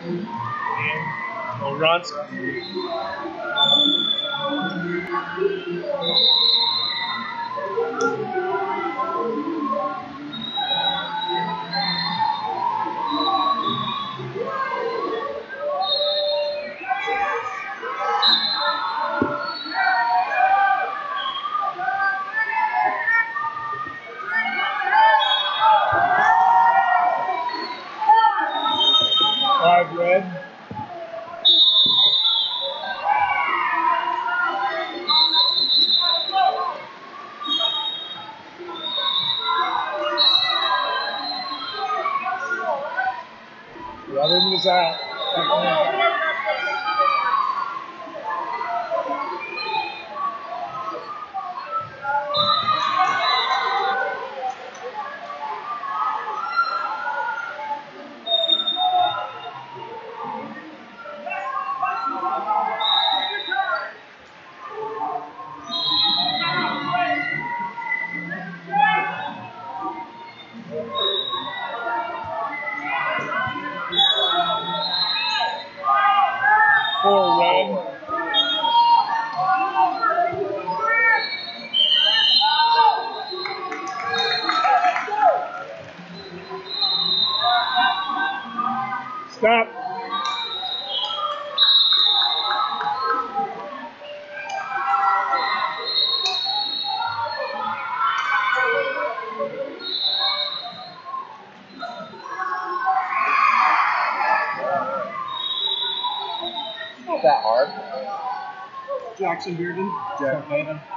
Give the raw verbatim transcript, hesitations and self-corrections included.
And no runs. Five red. The other one is out. Four red. Stop. Not that hard. Jackson Bearden. Jack Hayden.